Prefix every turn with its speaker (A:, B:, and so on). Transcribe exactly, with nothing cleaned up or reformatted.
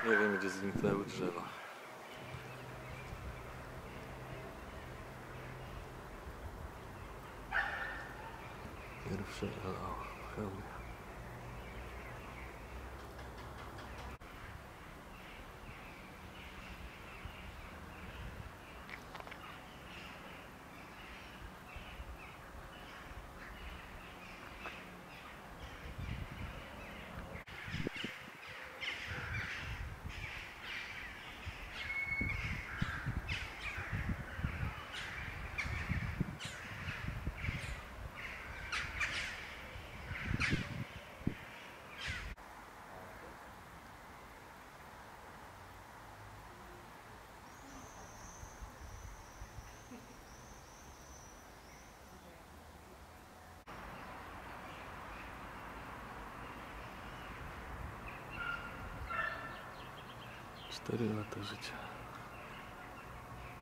A: Nie wiem, gdzie zniknęły drzewa. Pierwsze L A w Chełmie. Cztery lata życia.